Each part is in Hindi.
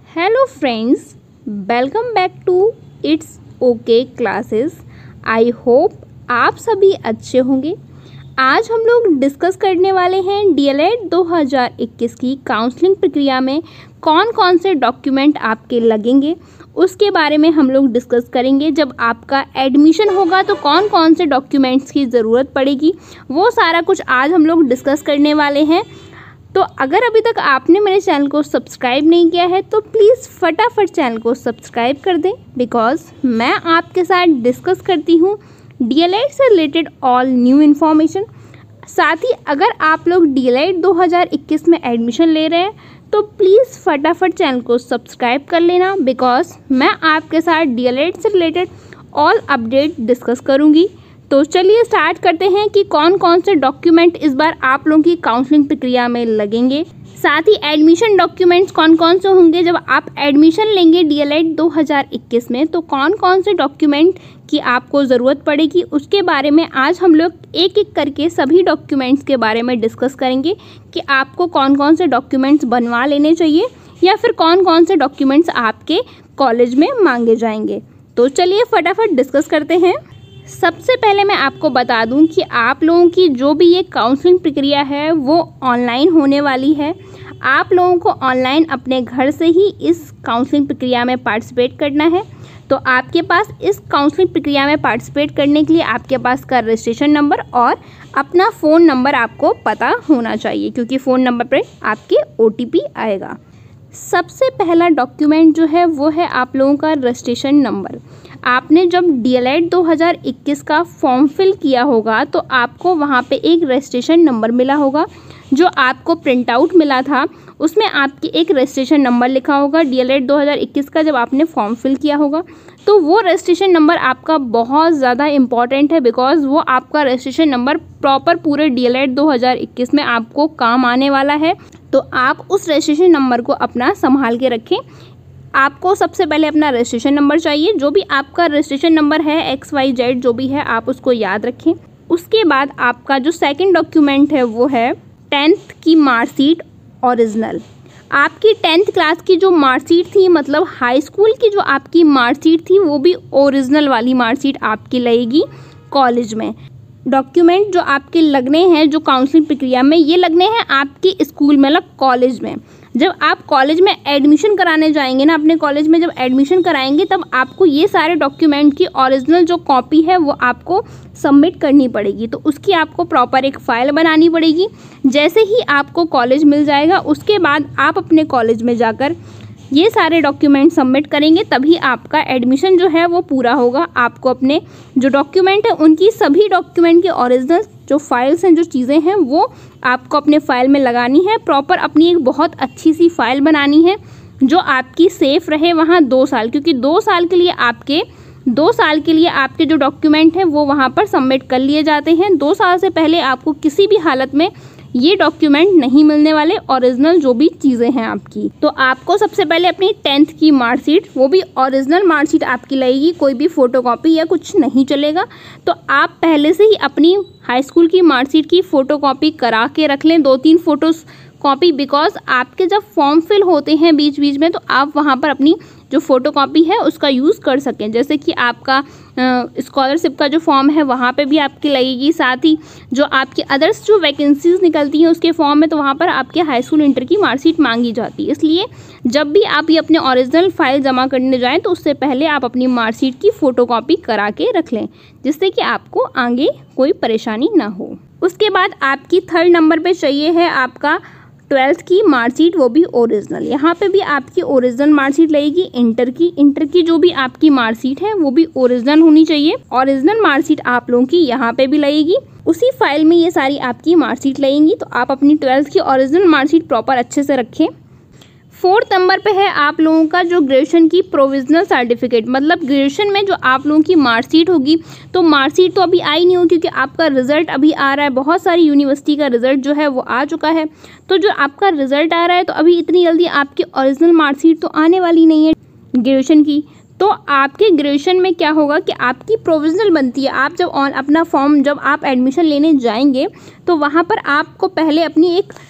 Hello friends, welcome back to it's okay classes. I hope आप सभी अच्छे होंगे। आज हम लोग डिस्कस करने वाले हैं डीएलएड 2021 की काउंसलिंग प्रक्रिया में कौन कौन से डॉक्यूमेंट आपके लगेंगे, उसके बारे में हम लोग डिस्कस करेंगे। जब आपका एडमिशन होगा तो कौन कौन से डॉक्यूमेंट्स की ज़रूरत पड़ेगी, वो सारा कुछ आज हम लोग डिस्कस करने वाले हैं। तो अगर अभी तक आपने मेरे चैनल को सब्सक्राइब नहीं किया है तो प्लीज़ फटाफट चैनल को सब्सक्राइब कर दें, बिकॉज़ मैं आपके साथ डिस्कस करती हूँ डीएलएड से रिलेटेड ऑल न्यू इन्फॉर्मेशन। साथ ही अगर आप लोग डीएलएड 2021 में एडमिशन ले रहे हैं तो प्लीज़ फटाफट चैनल को सब्सक्राइब कर लेना, बिकॉज़ मैं आपके साथ डीएलएड से रिलेटेड ऑल अपडेट डिस्कस करूँगी। तो चलिए स्टार्ट करते हैं कि कौन कौन से डॉक्यूमेंट इस बार आप लोगों की काउंसलिंग प्रक्रिया में लगेंगे। साथ ही एडमिशन डॉक्यूमेंट्स कौन कौन से होंगे जब आप एडमिशन लेंगे डीएलएड 2021 में, तो कौन कौन से डॉक्यूमेंट की आपको ज़रूरत पड़ेगी, उसके बारे में आज हम लोग एक एक करके सभी डॉक्यूमेंट्स के बारे में डिस्कस करेंगे कि आपको कौन कौन से डॉक्यूमेंट्स बनवा लेने चाहिए या फिर कौन कौन से डॉक्यूमेंट्स आपके कॉलेज में मांगे जाएंगे। तो चलिए फटाफट डिस्कस करते हैं। सबसे पहले मैं आपको बता दूं कि आप लोगों की जो भी ये काउंसलिंग प्रक्रिया है वो ऑनलाइन होने वाली है। आप लोगों को ऑनलाइन अपने घर से ही इस काउंसलिंग प्रक्रिया में पार्टिसिपेट करना है। तो आपके पास इस काउंसलिंग प्रक्रिया में पार्टिसिपेट करने के लिए आपके पास का रजिस्ट्रेशन नंबर और अपना फ़ोन नंबर आपको पता होना चाहिए, क्योंकि फ़ोन नंबर पर आपके OTP आएगा। सबसे पहला डॉक्यूमेंट जो है वो है आप लोगों का रजिस्ट्रेशन नंबर। आपने जब डीएलएड 2021 का फॉर्म फिल किया होगा तो आपको वहाँ पे एक रजिस्ट्रेशन नंबर मिला होगा, जो आपको प्रिंट आउट मिला था। उसमें आपकी एक रजिस्ट्रेशन नंबर लिखा होगा डीएलएड 2021 का, जब आपने फॉर्म फिल किया होगा। तो वो रजिस्ट्रेशन नंबर आपका बहुत ज़्यादा इम्पॉर्टेंट है, बिकॉज़ वो आपका रजिस्ट्रेशन नंबर प्रॉपर पूरे डीएलएड 2021 में आपको काम आने वाला है। तो आप उस रजिस्ट्रेशन नंबर को अपना संभाल के रखें। आपको सबसे पहले अपना रजिस्ट्रेशन नंबर चाहिए, जो भी आपका रजिस्ट्रेशन नंबर है XYZ जो भी है आप उसको याद रखें। उसके बाद आपका जो सेकंड डॉक्यूमेंट है वो है 10th की मार्कशीट ओरिजिनल। आपकी 10th क्लास की जो मार्कशीट थी, मतलब हाई स्कूल की जो आपकी मार्कशीट थी, वो भी ओरिजिनल वाली मार्कशीट आपकी लगेगी कॉलेज में। डॉक्यूमेंट जो आपके लगने हैं जो काउंसलिंग प्रक्रिया में, ये लगने हैं आपके स्कूल में, मतलब कॉलेज में। जब आप कॉलेज में एडमिशन कराने जाएंगे ना, अपने कॉलेज में जब एडमिशन कराएंगे, तब आपको ये सारे डॉक्यूमेंट की ओरिजिनल जो कॉपी है वो आपको सबमिट करनी पड़ेगी। तो उसकी आपको प्रॉपर एक फ़ाइल बनानी पड़ेगी। जैसे ही आपको कॉलेज मिल जाएगा, उसके बाद आप अपने कॉलेज में जाकर ये सारे डॉक्यूमेंट सबमिट करेंगे, तभी आपका एडमिशन जो है वो पूरा होगा। आपको अपने जो डॉक्यूमेंट है उनकी सभी डॉक्यूमेंट के ओरिजिनल जो फाइल्स हैं, जो चीज़ें हैं, वो आपको अपने फ़ाइल में लगानी है। प्रॉपर अपनी एक बहुत अच्छी सी फाइल बनानी है जो आपकी सेफ़ रहे वहाँ 2 साल, क्योंकि 2 साल के लिए आपके जो डॉक्यूमेंट हैं वो वहाँ पर सबमिट कर लिए जाते हैं। 2 साल से पहले आपको किसी भी हालत में ये डॉक्यूमेंट नहीं मिलने वाले, ओरिजिनल जो भी चीज़ें हैं आपकी। तो आपको सबसे पहले अपनी 10th की मार्कशीट, वो भी ओरिजिनल मार्कशीट आपकी लगेगी, कोई भी फ़ोटोकॉपी या कुछ नहीं चलेगा। तो आप पहले से ही अपनी हाई स्कूल की मार्कशीट की फ़ोटोकॉपी करा के रख लें, 2-3 फ़ोटोज़ कॉपी, बिकॉज आपके जब फॉर्म फिल होते हैं बीच बीच में, तो आप वहाँ पर अपनी जो फ़ोटोकॉपी है उसका यूज़ कर सकें। जैसे कि आपका स्कॉलरशिप का जो फॉर्म है वहाँ पे भी आपकी लगेगी। साथ ही जो आपकी अदर्स जो वैकेंसीज़ निकलती हैं उसके फॉर्म में, तो वहाँ पर आपके हाई स्कूल इंटर की मार्कशीट मांगी जाती है। इसलिए जब भी आप ये अपने ओरिजिनल फाइल जमा करने जाएँ तो उससे पहले आप अपनी मार्कशीट की फ़ोटोकॉपी करा के रख लें, जिससे कि आपको आगे कोई परेशानी ना हो। उसके बाद आपकी 3rd नंबर पर चाहिए है आपका 12th की मार्कशीट, वो भी ओरिजिनल। यहाँ पे भी आपकी ओरिजिनल मार्कशीट लगेगी। इंटर की जो भी आपकी मार्कशीट है वो भी ओरिजिनल होनी चाहिए। ओरिजिनल मार्कशीट आप लोगों की यहाँ पे भी लगेगी। उसी फाइल में ये सारी आपकी मार्कशीट लगेंगी। तो आप अपनी 12th की ओरिजिनल मार्कशीट प्रॉपर अच्छे से रखें। 4th नंबर पे है आप लोगों का जो ग्रेजुएशन की प्रोविजनल सर्टिफिकेट, मतलब ग्रेजुएशन में जो आप लोगों की मार्कशीट होगी। तो मार्कशीट तो अभी आई नहीं होगी, क्योंकि आपका रिजल्ट अभी आ रहा है। बहुत सारी यूनिवर्सिटी का रिजल्ट जो है वो आ चुका है। तो जो आपका रिजल्ट आ रहा है, तो अभी इतनी जल्दी आपकी ओरिजिनल मार्कशीट तो आने वाली नहीं है ग्रेजुएशन की। तो आपके ग्रेजुएशन में क्या होगा कि आपकी प्रोविजनल बनती है। आप जब अपना फॉर्म, जब आप एडमिशन लेने जाएंगे, तो वहाँ पर आपको पहले अपनी एक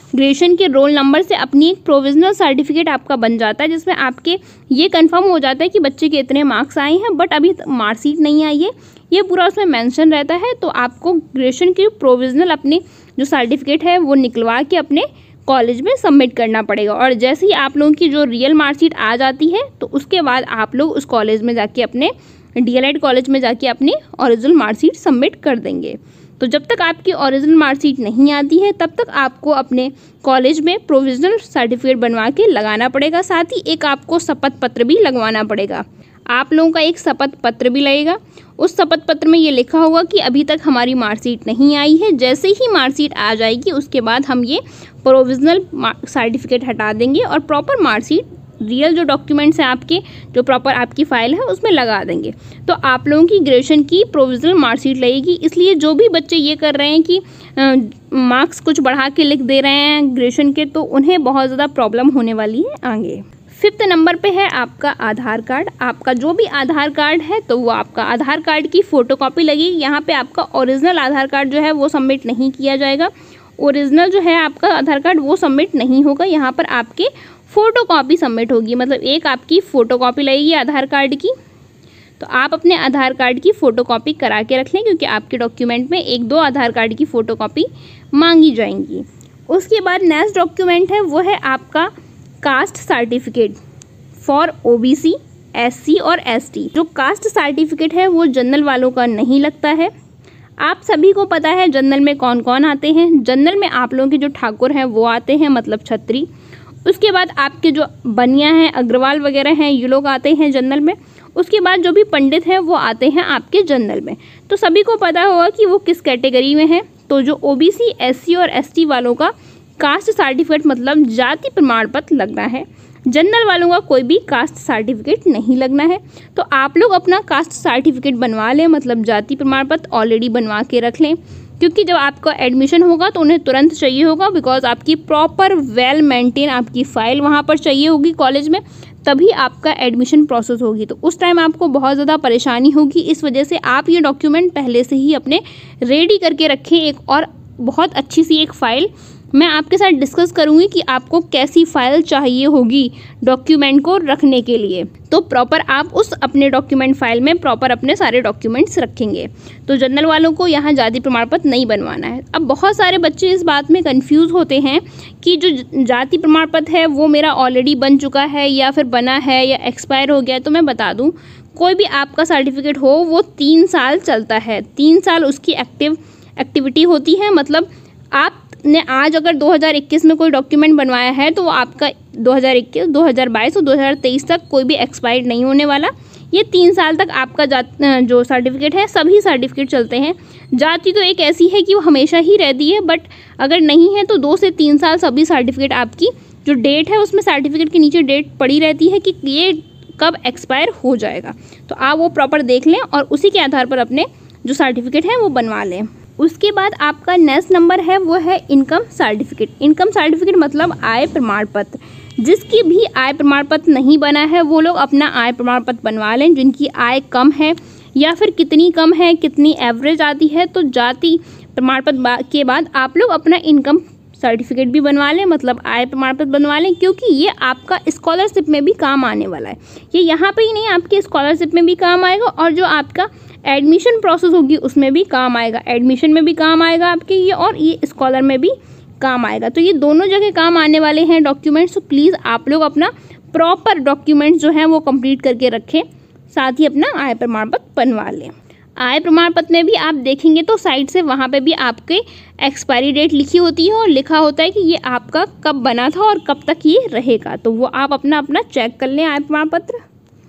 ग्रेजुएशन के रोल नंबर से अपनी एक प्रोविजनल सर्टिफिकेट आपका बन जाता है, जिसमें आपके ये कंफर्म हो जाता है कि बच्चे के इतने मार्क्स आए हैं, बट अभी मार्कशीट नहीं आई है, ये पूरा उसमें मेंशन रहता है। तो आपको ग्रेजुएशन की प्रोविजनल अपनी जो सर्टिफिकेट है वो निकलवा के अपने कॉलेज में सबमिट करना पड़ेगा। और जैसे ही आप लोगों की जो रियल मार्कशीट आ जाती है तो उसके बाद आप लोग उस कॉलेज में जाके अपने डीएलएड कॉलेज में जाके अपनी ओरिजिनल मार्कशीट सबमिट कर देंगे। तो जब तक आपकी ओरिजिनल मार्कशीट नहीं आती है तब तक आपको अपने कॉलेज में प्रोविजनल सर्टिफिकेट बनवा के लगाना पड़ेगा। साथ ही एक आपको शपथ पत्र भी लगवाना पड़ेगा। आप लोगों का एक शपथ पत्र भी लगेगा। उस शपथ पत्र में ये लिखा होगा कि अभी तक हमारी मार्कशीट नहीं आई है, जैसे ही मार्कशीट आ जाएगी उसके बाद हम ये प्रोविजनल सर्टिफिकेट हटा देंगे और प्रॉपर मार्कशीट रियल जो डॉक्यूमेंट्स हैं आपके, जो प्रॉपर आपकी फाइल है उसमें लगा देंगे। तो आप लोगों की ग्रेजुएशन की प्रोविजनल मार्कशीट लगेगी। इसलिए जो भी बच्चे ये कर रहे हैं कि मार्क्स कुछ बढ़ा के लिख दे रहे हैं ग्रेजुएशन के, तो उन्हें बहुत ज़्यादा प्रॉब्लम होने वाली है आगे। 5th नंबर पे है आपका आधार कार्ड। आपका जो भी आधार कार्ड है तो वो आपका आधार कार्ड की फ़ोटोकॉपी लगेगी। यहाँ पे आपका ओरिजिनल आधार कार्ड जो है वो सबमिट नहीं किया जाएगा। ओरिजिनल जो है आपका आधार कार्ड वो सबमिट नहीं होगा, यहाँ पर आपके फ़ोटोकॉपी सबमिट होगी। मतलब एक आपकी फ़ोटोकॉपी लगेगी आधार कार्ड की। तो आप अपने आधार कार्ड की फ़ोटोकॉपी करा के रख लें, क्योंकि आपके डॉक्यूमेंट में 1-2 आधार कार्ड की फ़ोटोकॉपी मांगी जाएंगी। उसके बाद नेक्स्ट डॉक्यूमेंट है वो है आपका caste certificate for OBC, SC और एसटी। जो कास्ट सर्टिफिकेट है वो जनरल वालों का नहीं लगता है। आप सभी को पता है जनरल में कौन कौन आते हैं। जनरल में आप लोगों के जो ठाकुर हैं वो आते हैं, मतलब छत्री। उसके बाद आपके जो बनिया हैं, अग्रवाल वगैरह हैं, ये लोग आते हैं जनरल में। उसके बाद जो भी पंडित हैं वो आते हैं आपके जनरल में। तो सभी को पता होगा कि वो किस कैटेगरी में है। तो जो ओबीसी, एससी और एसटी वालों का कास्ट सर्टिफिकेट मतलब जाति प्रमाण पत्र लगना है। जनरल वालों का कोई भी कास्ट सर्टिफिकेट नहीं लगना है। तो आप लोग अपना कास्ट सर्टिफिकेट बनवा लें, मतलब जाति प्रमाण पत्र ऑलरेडी बनवा के रख लें, क्योंकि जब आपका एडमिशन होगा तो उन्हें तुरंत चाहिए होगा। बिकॉज आपकी प्रॉपर वेल मेंटेन आपकी फ़ाइल वहाँ पर चाहिए होगी कॉलेज में, तभी आपका एडमिशन प्रोसेस होगी। तो उस टाइम आपको बहुत ज़्यादा परेशानी होगी। इस वजह से आप ये डॉक्यूमेंट पहले से ही अपने रेडी करके रखें। एक और बहुत अच्छी सी एक फ़ाइल मैं आपके साथ डिस्कस करूंगी कि आपको कैसी फ़ाइल चाहिए होगी डॉक्यूमेंट को रखने के लिए। तो प्रॉपर आप उस अपने डॉक्यूमेंट फाइल में प्रॉपर अपने सारे डॉक्यूमेंट्स रखेंगे। तो जनरल वालों को यहाँ जाति प्रमाण पत्र नहीं बनवाना है। अब बहुत सारे बच्चे इस बात में कंफ्यूज होते हैं कि जो जाति प्रमाण पत्र है वो मेरा ऑलरेडी बन चुका है या फिर बना है या एक्सपायर हो गया है। तो मैं बता दूँ, कोई भी आपका सर्टिफिकेट हो वो 3 साल चलता है। 3 साल उसकी एक्टिविटी होती है। मतलब आपने आज अगर 2021 में कोई डॉक्यूमेंट बनवाया है तो वो आपका 2021, 2022 और 2023 तक कोई भी एक्सपायर्ड नहीं होने वाला। ये 3 साल तक आपका जो सर्टिफिकेट है, सभी सर्टिफिकेट चलते हैं। जाति तो एक ऐसी है कि वो हमेशा ही रहती है, बट अगर नहीं है तो 2 से 3 साल सभी सर्टिफिकेट आपकी जो डेट है उसमें सर्टिफिकेट के नीचे डेट पड़ी रहती है कि ये कब एक्सपायर हो जाएगा। तो आप वो प्रॉपर देख लें और उसी के आधार पर अपने जो सर्टिफिकेट है वो बनवा लें। उसके बाद आपका नेक्स्ट नंबर है वो है इनकम सर्टिफिकेट। इनकम सर्टिफिकेट मतलब आय प्रमाण पत्र। जिसकी भी आय प्रमाण पत्र नहीं बना है वो लोग अपना आय प्रमाण पत्र बनवा लें। जिनकी आय कम है या फिर कितनी कम है, कितनी एवरेज आती है, तो जाति प्रमाण पत्र के बाद आप लोग अपना इनकम सर्टिफिकेट भी बनवा लें, मतलब आय प्रमाण पत्र बनवा लें, क्योंकि ये आपका स्कॉलरशिप में भी काम आने वाला है। ये यहाँ पे ही नहीं, आपके स्कॉलरशिप में भी काम आएगा और जो आपका एडमिशन प्रोसेस होगी उसमें भी काम आएगा। एडमिशन में भी काम आएगा आपके ये, और ये स्कॉलर में भी काम आएगा। तो ये दोनों जगह काम आने वाले हैं डॉक्यूमेंट्स। तो प्लीज़ आप लोग अपना प्रॉपर डॉक्यूमेंट्स जो हैं वो कंप्लीट करके रखें, साथ ही अपना आय प्रमाण पत्र बनवा लें। आय प्रमाण पत्र में भी आप देखेंगे तो साइड से वहाँ पे भी आपके एक्सपायरी डेट लिखी होती है और लिखा होता है कि ये आपका कब बना था और कब तक ये रहेगा। तो वो आप अपना चेक कर लें आय प्रमाण पत्र।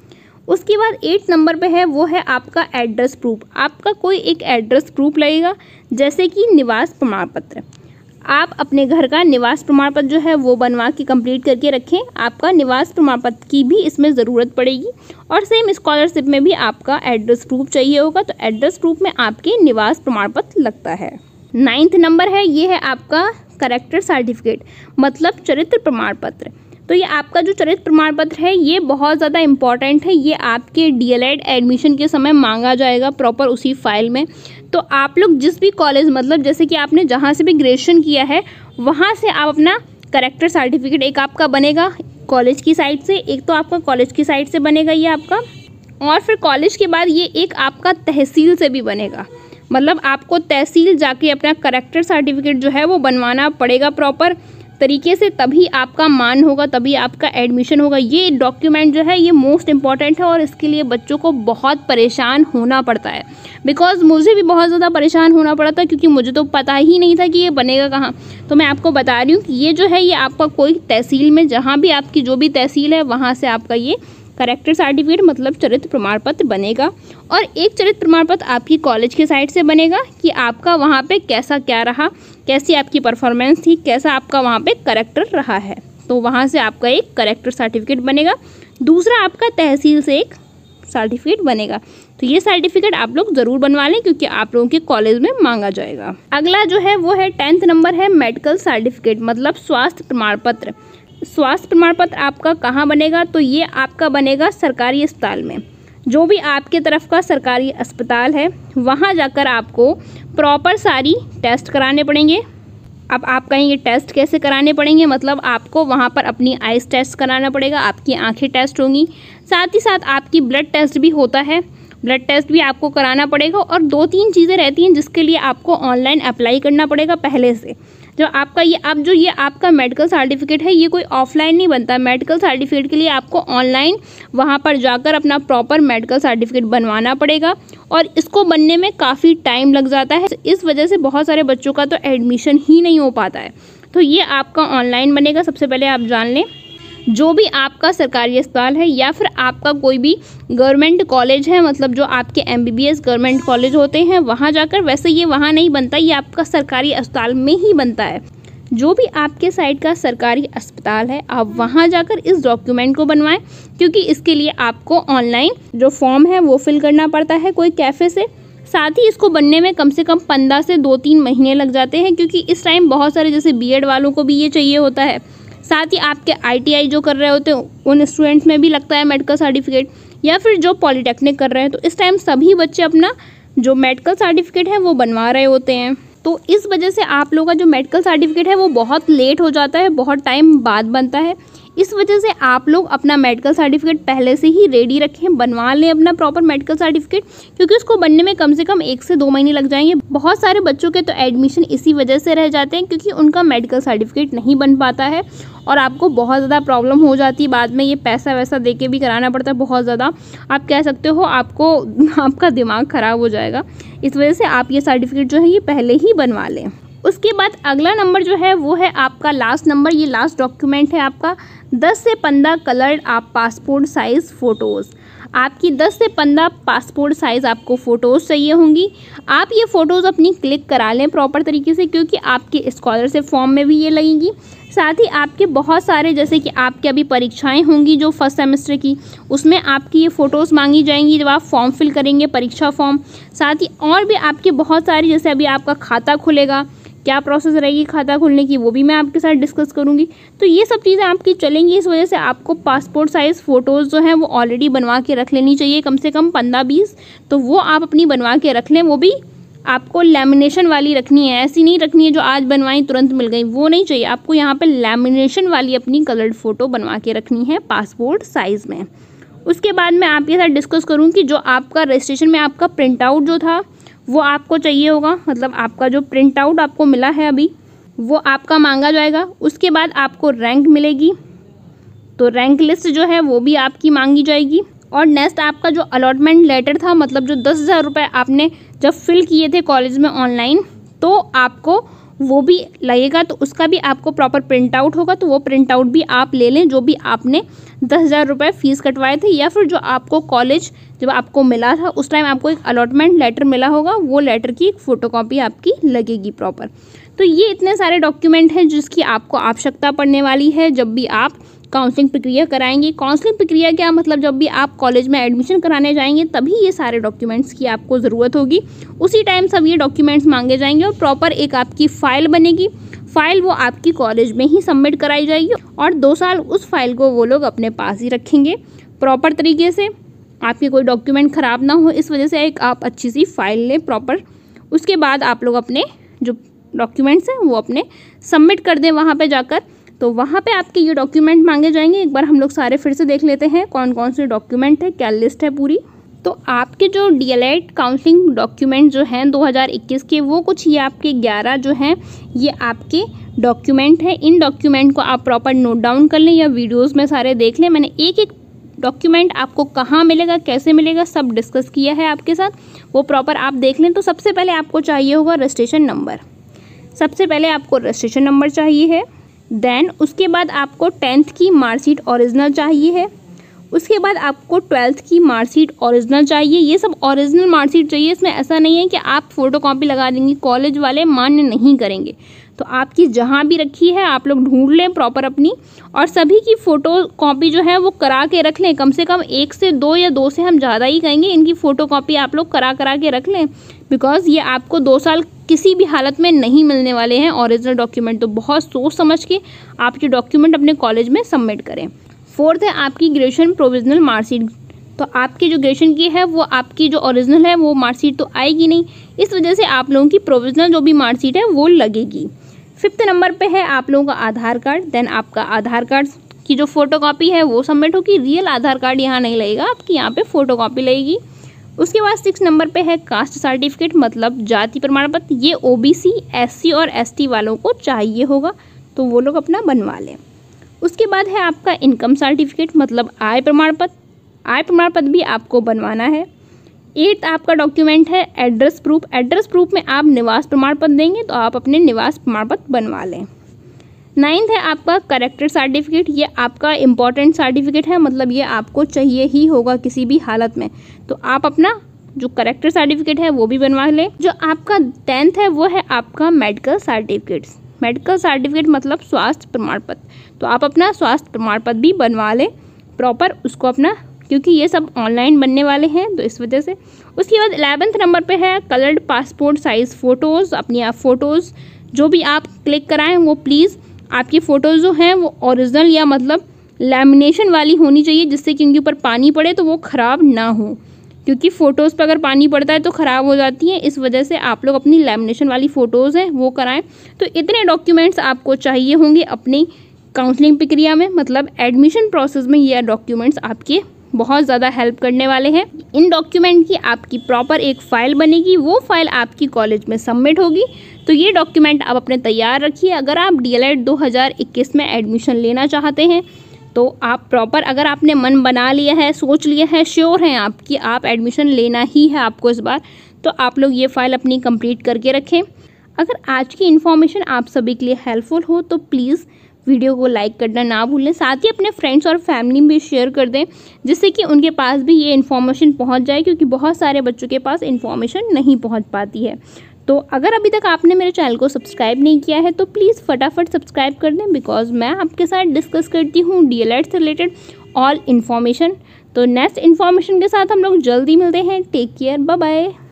उसके बाद 8 नंबर पे है वो है आपका एड्रेस प्रूफ। आपका कोई एक एड्रेस प्रूफ लगेगा, जैसे कि निवास प्रमाण पत्र। आप अपने घर का निवास प्रमाण पत्र जो है वो बनवा के कंप्लीट करके रखें। आपका निवास प्रमाण पत्र की भी इसमें ज़रूरत पड़ेगी। और सेम स्कॉलरशिप में भी आपका एड्रेस प्रूफ चाहिए होगा, तो एड्रेस प्रूफ में आपके निवास प्रमाण पत्र लगता है। 9th नंबर है, ये है आपका कैरेक्टर सर्टिफिकेट, मतलब चरित्र प्रमाण पत्र। तो ये आपका जो चरित्र प्रमाण पत्र है ये बहुत ज़्यादा इंपॉर्टेंट है। ये आपके डीएलएड एडमिशन के समय मांगा जाएगा प्रॉपर उसी फाइल में। तो आप लोग जिस भी कॉलेज, मतलब जैसे कि आपने जहाँ से भी ग्रेजुएशन किया है वहाँ से आप अपना करेक्टर सर्टिफिकेट एक आपका बनेगा कॉलेज की साइड से, एक तो आपका कॉलेज की साइड से बनेगा ये आपका, और फिर कॉलेज के बाद ये एक आपका तहसील से भी बनेगा। मतलब आपको तहसील जाके अपना करेक्टर सर्टिफिकेट जो है वो बनवाना पड़ेगा प्रॉपर तरीके से, तभी आपका मान होगा, तभी आपका एडमिशन होगा। ये डॉक्यूमेंट जो है ये मोस्ट इंपॉर्टेंट है और इसके लिए बच्चों को बहुत परेशान होना पड़ता है। बिकॉज मुझे भी बहुत ज़्यादा परेशान होना पड़ा था क्योंकि मुझे तो पता ही नहीं था कि ये बनेगा कहाँ। तो मैं आपको बता रही हूँ कि ये जो है ये आपका कोई तहसील में, जहाँ भी आपकी जो भी तहसील है वहाँ से आपका ये करेक्टर सर्टिफिकेट मतलब चरित्र प्रमाण पत्र बनेगा। और एक चरित्र प्रमाण पत्र आपकी कॉलेज की साइड से बनेगा कि आपका वहाँ पे कैसा क्या रहा, कैसी आपकी परफॉर्मेंस थी, कैसा आपका वहाँ पे करेक्टर रहा है। तो वहाँ से आपका एक करेक्टर सर्टिफिकेट बनेगा। दूसरा आपका तहसील से एक सर्टिफिकेट बनेगा। तो ये सर्टिफिकेट आप लोग ज़रूर बनवा लें क्योंकि आप लोगों के कॉलेज में मांगा जाएगा। अगला जो है वो है 10th नंबर है मेडिकल सर्टिफिकेट मतलब स्वास्थ्य प्रमाण पत्र। स्वास्थ्य प्रमाण पत्र आपका कहाँ बनेगा? तो ये आपका बनेगा सरकारी अस्पताल में। जो भी आपके तरफ का सरकारी अस्पताल है वहाँ जाकर आपको प्रॉपर सारी टेस्ट कराने पड़ेंगे। अब आप कहेंगे टेस्ट कैसे कराने पड़ेंगे? मतलब आपको वहाँ पर अपनी आइज़ टेस्ट कराना पड़ेगा, आपकी आंखें टेस्ट होंगी, साथ ही साथ आपकी ब्लड टेस्ट भी होता है, ब्लड टेस्ट भी आपको कराना पड़ेगा। और 2-3 चीज़ें रहती हैं जिसके लिए आपको ऑनलाइन अप्लाई करना पड़ेगा पहले से। जो आपका ये अब जो ये आपका मेडिकल सर्टिफिकेट है ये कोई ऑफलाइन नहीं बनता। मेडिकल सर्टिफिकेट के लिए आपको ऑनलाइन वहाँ पर जाकर अपना प्रॉपर मेडिकल सर्टिफिकेट बनवाना पड़ेगा और इसको बनने में काफ़ी टाइम लग जाता है। इस वजह से बहुत सारे बच्चों का तो एडमिशन ही नहीं हो पाता है। तो ये आपका ऑनलाइन बनेगा। सबसे पहले आप जान लें, जो भी आपका सरकारी अस्पताल है या फिर आपका कोई भी गवर्नमेंट कॉलेज है, मतलब जो आपके MBBS गवर्नमेंट कॉलेज होते हैं वहाँ जाकर, वैसे ये वहाँ नहीं बनता, ये आपका सरकारी अस्पताल में ही बनता है। जो भी आपके साइड का सरकारी अस्पताल है आप वहाँ जाकर इस डॉक्यूमेंट को बनवाएं क्योंकि इसके लिए आपको ऑनलाइन जो फॉर्म है वो फिल करना पड़ता है कोई कैफ़े से। साथ ही इसको बनने में कम से कम 15 से 2-3 महीने लग जाते हैं क्योंकि इस टाइम बहुत सारे जैसे BEd वालों को भी ये चाहिए होता है। साथ ही आपके ITI जो कर रहे होते हैं उन स्टूडेंट्स में भी लगता है मेडिकल सर्टिफिकेट, या फिर जो पॉलीटेक्निक कर रहे हैं। तो इस टाइम सभी बच्चे अपना जो मेडिकल सर्टिफिकेट है वो बनवा रहे होते हैं। तो इस वजह से आप लोगों का जो मेडिकल सर्टिफिकेट है वो बहुत लेट हो जाता है, बहुत टाइम बाद बनता है। इस वजह से आप लोग अपना मेडिकल सर्टिफिकेट पहले से ही रेडी रखें, बनवा लें अपना प्रॉपर मेडिकल सर्टिफिकेट क्योंकि उसको बनने में कम से कम 1 से 2 महीने लग जाएंगे। बहुत सारे बच्चों के तो एडमिशन इसी वजह से रह जाते हैं क्योंकि उनका मेडिकल सर्टिफिकेट नहीं बन पाता है और आपको बहुत ज़्यादा प्रॉब्लम हो जाती है। बाद में ये पैसा वैसा दे के भी कराना पड़ता है, बहुत ज़्यादा आप कह सकते हो आपका दिमाग ख़राब हो जाएगा। इस वजह से आप ये सर्टिफिकेट जो है ये पहले ही बनवा लें। उसके बाद अगला नंबर जो है वो है आपका लास्ट नंबर। ये लास्ट डॉक्यूमेंट है आपका 10 से 15 कलर्ड आप पासपोर्ट साइज़ फ़ोटोज़। आपकी 10 से 15 पासपोर्ट साइज़ आपको फ़ोटोज़ चाहिए होंगी। आप ये फ़ोटोज़ अपनी क्लिक करा लें प्रॉपर तरीके से क्योंकि आपके स्कॉलरशिप फॉर्म में भी ये लगेंगी। साथ ही आपके बहुत सारे जैसे कि आपकी अभी परीक्षाएं होंगी जो फर्स्ट सेमेस्टर की, उसमें आपकी ये फ़ोटोज़ मांगी जाएंगी जब आप फॉर्म फिल करेंगे परीक्षा फॉर्म। साथ ही और भी आपके बहुत सारी जैसे अभी आपका खाता खुलेगा, क्या प्रोसेस रहेगी खाता खुलने की वो भी मैं आपके साथ डिस्कस करूंगी। तो ये सब चीज़ें आपकी चलेंगी। इस वजह से आपको पासपोर्ट साइज़ फ़ोटोज़ जो हैं वो ऑलरेडी बनवा के रख लेनी चाहिए, कम से कम 15-20। तो वो आप अपनी बनवा के रख लें। वो भी आपको लैमिनेशन वाली रखनी है, ऐसी नहीं रखनी है जो आज बनवाई तुरंत मिल गई, वो नहीं चाहिए। आपको यहाँ पर लैमिनेशन वाली अपनी कलर्ड फ़ोटो बनवा के रखनी है पासपोर्ट साइज़ में। उसके बाद मैं आपके साथ डिस्कस करूँ कि जो आपका रजिस्ट्रेशन में आपका प्रिंट आउट जो था वो आपको चाहिए होगा, मतलब आपका जो प्रिंट आउट आपको मिला है अभी वो आपका मांगा जाएगा। उसके बाद आपको रैंक मिलेगी, तो रैंक लिस्ट जो है वो भी आपकी मांगी जाएगी। और नेक्स्ट आपका जो अलॉटमेंट लेटर था, मतलब जो 10,000 रुपये आपने जब फिल किए थे कॉलेज में ऑनलाइन, तो आपको वो भी लगेगा, तो उसका भी आपको प्रॉपर प्रिंट आउट होगा। तो वो प्रिंट आउट भी आप ले लें जो भी आपने 10,000 रुपये फ़ीस कटवाए थे, या फिर जो आपको कॉलेज जब आपको मिला था उस टाइम आपको एक अलॉटमेंट लेटर मिला होगा, वो लेटर की एक फ़ोटोकॉपी आपकी लगेगी प्रॉपर। तो ये इतने सारे डॉक्यूमेंट हैं जिसकी आपको आवश्यकता पड़ने वाली है जब भी आप काउंसलिंग प्रक्रिया कराएंगे। काउंसलिंग प्रक्रिया क्या मतलब, जब भी आप कॉलेज में एडमिशन कराने जाएंगे तभी ये सारे डॉक्यूमेंट्स की आपको ज़रूरत होगी। उसी टाइम सब ये डॉक्यूमेंट्स मांगे जाएंगे और प्रॉपर एक आपकी फ़ाइल बनेगी। फाइल वो आपकी कॉलेज में ही सबमिट कराई जाएगी और 2 साल उस फाइल को वो लोग अपने पास ही रखेंगे प्रॉपर तरीके से। आपके कोई डॉक्यूमेंट ख़राब ना हो, इस वजह से एक आप अच्छी सी फाइल लें प्रॉपर। उसके बाद आप लोग अपने जो डॉक्यूमेंट्स हैं वो अपने सबमिट कर दें वहाँ पे जाकर। तो वहाँ पे आपके ये डॉक्यूमेंट मांगे जाएंगे। एक बार हम लोग सारे फिर से देख लेते हैं कौन कौन से डॉक्यूमेंट है, क्या लिस्ट है पूरी। तो आपके जो डीएलएड काउंसलिंग डॉक्यूमेंट जो हैं 2021 के, वो कुछ ये आपके 11 जो हैं ये आपके डॉक्यूमेंट हैं। इन डॉक्यूमेंट को आप प्रॉपर नोट डाउन कर लें या वीडियोज़ में सारे देख लें। मैंने एक एक डॉक्यूमेंट आपको कहाँ मिलेगा, कैसे मिलेगा, सब डिस्कस किया है आपके साथ, वो प्रॉपर आप देख लें। तो सबसे पहले आपको चाहिए होगा रजिस्ट्रेशन नंबर। सबसे पहले आपको रजिस्ट्रेशन नंबर चाहिए है। देन उसके बाद आपको 10th की मार्कशीट ओरिजिनल चाहिए है। उसके बाद आपको 12th की मार्कशीट ओरिजिनल चाहिए। ये सब ओरिजिनल मार्कशीट चाहिए, इसमें ऐसा नहीं है कि आप फ़ोटोकॉपी लगा देंगे, कॉलेज वाले मान्य नहीं करेंगे। तो आपकी जहाँ भी रखी है आप लोग ढूंढ लें प्रॉपर अपनी, और सभी की फ़ोटोकॉपी जो है वो करा के रख लें। कम से कम 1 से 2 या 2 से हम ज़्यादा ही कहेंगे, इनकी फ़ोटोकॉपी आप लोग करा के रख लें। बिकॉज़ ये आपको 2 साल किसी भी हालत में नहीं मिलने वाले हैं ओरिजिनल डॉक्यूमेंट। तो बहुत सोच समझ के आप ये डॉक्यूमेंट अपने कॉलेज में सबमिट करें। 4th है आपकी ग्रेजुएशन प्रोविजनल मार्कशीट। तो आपकी जो ग्रेजुएशन की है वो आपकी जो ओरिजिनल है वो मार्कशीट तो आएगी नहीं, इस वजह से आप लोगों की प्रोविजनल जो भी मार्कशीट है वो लगेगी। 5th नंबर पे है आप लोगों का आधार कार्ड। देन आपका आधार कार्ड की जो फ़ोटोकॉपी है वो सबमिट होगी। रियल आधार कार्ड यहाँ नहीं लगेगा, आपकी यहाँ पे फ़ोटोकॉपी लगेगी। उसके बाद 6 नंबर पे है कास्ट सर्टिफिकेट, मतलब जाति प्रमाण पत्र। ये ओबीसी, एससी और एसटी वालों को चाहिए होगा, तो वो लोग अपना बनवा लें। उसके बाद है आपका इनकम सर्टिफिकेट, मतलब आय प्रमाण पत्र। आय प्रमाण पत्र भी आपको बनवाना है। 8th आपका डॉक्यूमेंट है एड्रेस प्रूफ। एड्रेस प्रूफ में आप निवास प्रमाण पत्र देंगे, तो आप अपने निवास प्रमाण पत्र बनवा लें। 9th है आपका करेक्टर सर्टिफिकेट। ये आपका इम्पॉर्टेंट सर्टिफिकेट है, मतलब ये आपको चाहिए ही होगा किसी भी हालत में। तो आप अपना जो करेक्टर सर्टिफिकेट है वो भी बनवा लें। जो आपका 10th है वो है आपका मेडिकल सर्टिफिकेट। मेडिकल सर्टिफिकेट मतलब स्वास्थ्य प्रमाण पत्र, तो आप अपना स्वास्थ्य प्रमाण पत्र भी बनवा लें प्रॉपर उसको अपना, क्योंकि ये सब ऑनलाइन बनने वाले हैं तो इस वजह से। उसके बाद 11th नंबर पे है कलर्ड पासपोर्ट साइज़ फ़ोटोज़। अपनी आप फ़ोटोज़ जो भी आप क्लिक कराएं वो प्लीज़ आपकी फ़ोटोज़ जो हैं वो ओरिजिनल या मतलब लैमिनेशन वाली होनी चाहिए, जिससे कि उनके ऊपर पानी पड़े तो वो ख़राब ना हो, क्योंकि फ़ोटोज़ पर अगर पानी पड़ता है तो ख़राब हो जाती हैं। इस वजह से आप लोग अपनी लैमिनेशन वाली फ़ोटोज़ हैं वो कराएं। तो इतने डॉक्यूमेंट्स आपको चाहिए होंगे अपनी काउंसलिंग प्रक्रिया में, मतलब एडमिशन प्रोसेस में ये डॉक्यूमेंट्स आपके बहुत ज़्यादा हेल्प करने वाले हैं। इन डॉक्यूमेंट की आपकी प्रॉपर एक फ़ाइल बनेगी, वो फाइल आपकी कॉलेज में सबमिट होगी। तो ये डॉक्यूमेंट आप अपने तैयार रखिए। अगर आप डीएलएड 2021 में एडमिशन लेना चाहते हैं तो आप प्रॉपर, अगर आपने मन बना लिया है, सोच लिया है, श्योर हैं आप कि आप एडमिशन लेना ही है आपको इस बार, तो आप लोग ये फ़ाइल अपनी कंप्लीट करके रखें। अगर आज की इन्फॉर्मेशन आप सभी के लिए हेल्पफुल हो तो प्लीज़ वीडियो को लाइक करना ना भूलें। साथ ही अपने फ्रेंड्स और फैमिली में शेयर कर दें, जिससे कि उनके पास भी ये इन्फॉर्मेशन पहुंच जाए, क्योंकि बहुत सारे बच्चों के पास इन्फॉर्मेशन नहीं पहुंच पाती है। तो अगर अभी तक आपने मेरे चैनल को सब्सक्राइब नहीं किया है तो प्लीज़ फटाफट सब्सक्राइब कर दें, बिकॉज मैं आपके साथ डिस्कस करती हूँ डीएलएड से रिलेटेड ऑल इन्फॉर्मेशन। तो नेक्स्ट इन्फॉर्मेशन के साथ हम लोग जल्दी मिलते हैं। Take care, bye bye.